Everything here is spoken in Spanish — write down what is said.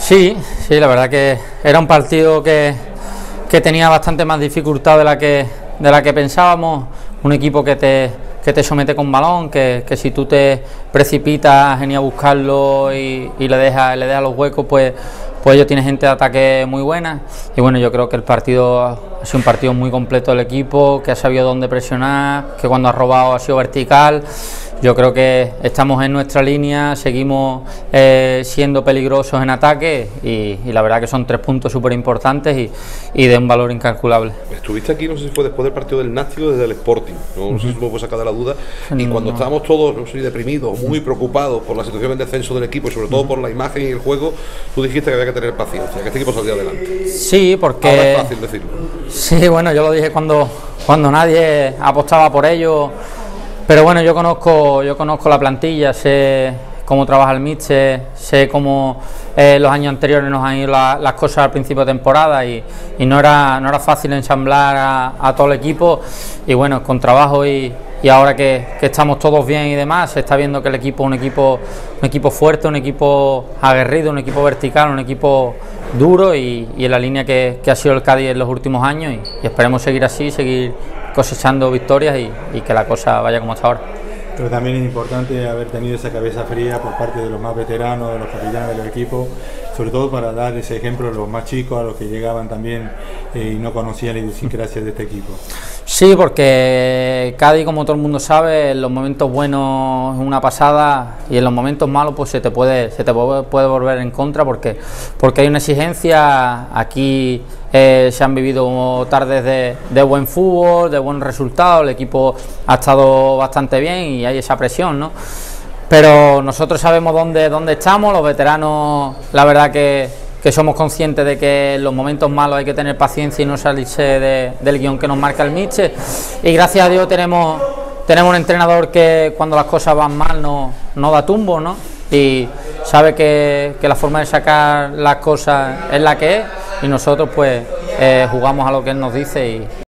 Sí, la verdad que era un partido que tenía bastante más dificultad de la que pensábamos. Un equipo que te somete con balón, que si tú te precipitas en ir a buscarlo y le dejas los huecos, pues ellos tienen gente de ataque muy buena. Y bueno, yo creo que el partido ha sido un partido muy completo del equipo, que ha sabido dónde presionar, que cuando ha robado ha sido vertical. Yo creo que estamos en nuestra línea, seguimos siendo peligrosos en ataque y la verdad que son 3 puntos súper importantes y de un valor incalculable. Estuviste aquí, no sé si fue después del partido del Nástico, desde el Sporting, no sé si me puedo sacar de la duda, y cuando estábamos todos, no sé, deprimidos, muy preocupados por la situación del descenso del equipo y sobre todo por la imagen y el juego, tú dijiste que había que tener paciencia, que este equipo saldría adelante. Sí, porque... Ahora es fácil decirlo. Sí, bueno, yo lo dije cuando nadie apostaba por ello. Pero bueno, yo conozco la plantilla, sé cómo trabaja el míster, sé cómo los años anteriores nos han ido las cosas al principio de temporada y no era fácil ensamblar a todo el equipo. Y bueno, con trabajo y ahora que estamos todos bien y demás, se está viendo que el equipo es un equipo fuerte, un equipo aguerrido, un equipo vertical, un equipo duro y en la línea que ha sido el Cádiz en los últimos años y esperemos seguir así, seguir cosechando victorias y que la cosa vaya como hasta ahora. Pero también es importante haber tenido esa cabeza fría por parte de los más veteranos, de los capitanes del equipo, sobre todo para dar ese ejemplo a los más chicos, a los que llegaban también y no conocían la idiosincrasia de este equipo. Sí, porque Cádiz, como todo el mundo sabe, en los momentos buenos es una pasada y en los momentos malos pues se te puede volver en contra porque hay una exigencia. Aquí se han vivido tardes de buen fútbol, de buen resultado, el equipo ha estado bastante bien y hay esa presión, ¿no? Pero nosotros sabemos dónde estamos, los veteranos, la verdad que somos conscientes de que en los momentos malos hay que tener paciencia y no salirse del guión que nos marca el míster. Y gracias a Dios tenemos un entrenador que cuando las cosas van mal no da tumbo, ¿no? Y sabe que la forma de sacar las cosas es la que es y nosotros pues jugamos a lo que él nos dice y